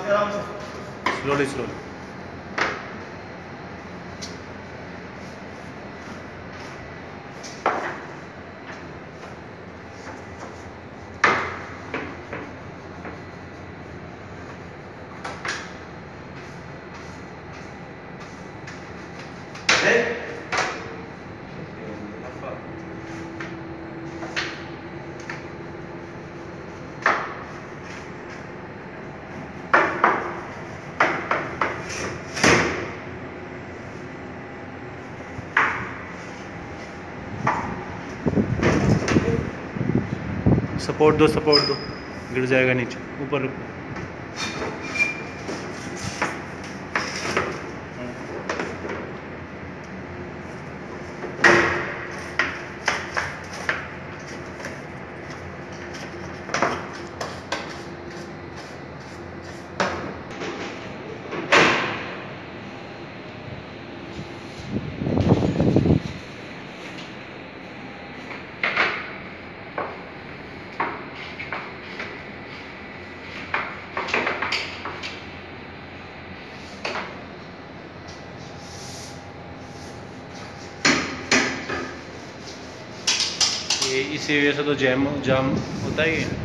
Slowly slowly. Support दो, गिर जाएगा नीचे, ऊपर रखो। ये इसी वजह से तो जाम होता ही है।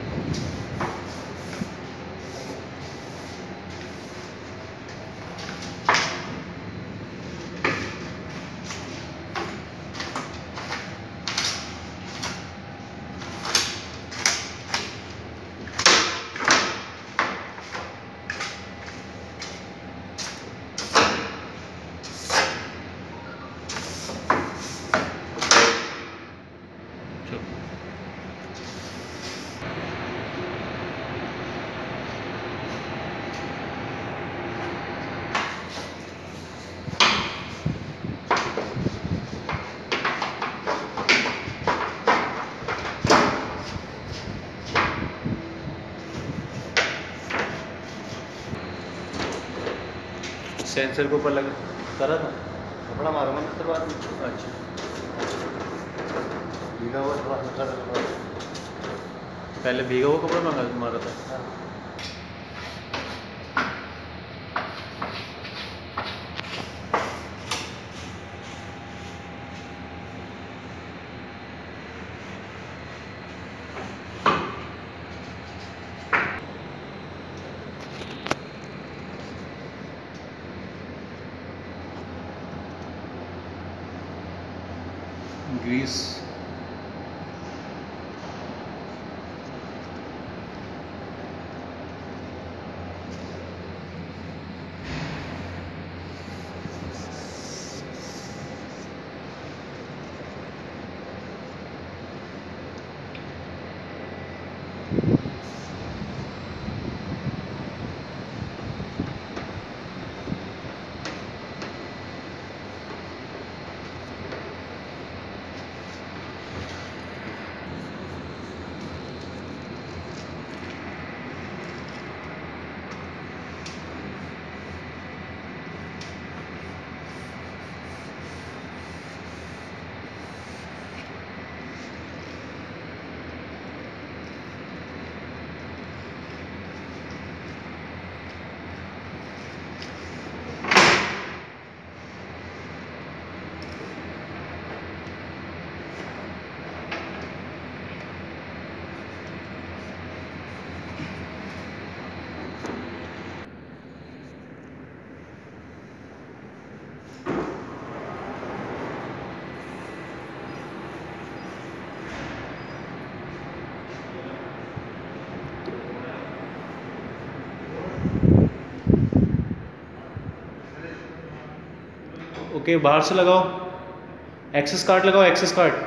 सेंसर के ऊपर लगा करा था, कपड़ा मारूंगा ना सर बाद में। अच्छा, भीगा हुआ थोड़ा हल्का सा कपड़ा। पहले भीगा हुआ कपड़ा मारा था। ग्रीस ओके, बाहर से लगाओ, एक्सेस कार्ड लगाओ, एक्सेस कार्ड।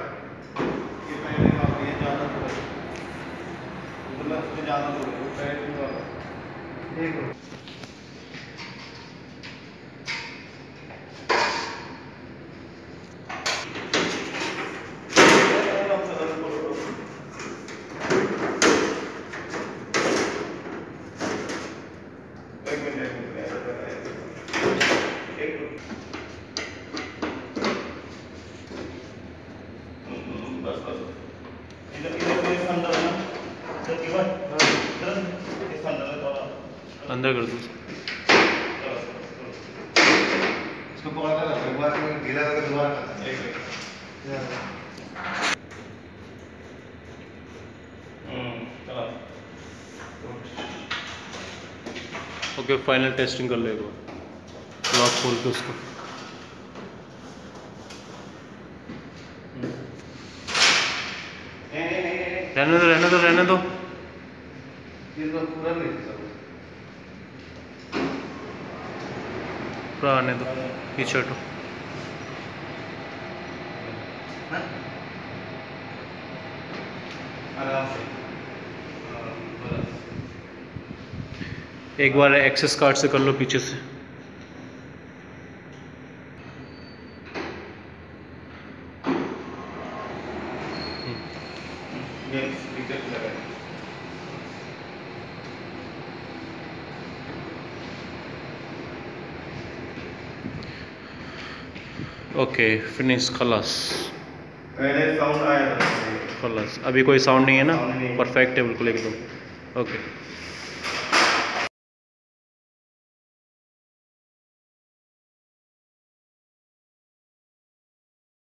अंदर कर दो। इसको पकड़ कर एक बार ढीला करके दोबारा करते हैं। ओके, फाइनल टेस्टिंग कर लो एक बार, लॉक खोल के उसको। रहने दो। पूरा आने दो, पीछे हटो। एक बार एक्सेस कार्ड से कर लो पीछे से। ओके फिनिश, खलास। पहले साउंड आया था। खलास, अभी कोई साउंड नहीं है ना? साउंड नहीं है। परफेक्ट है बिल्कुल एकदम। ओके।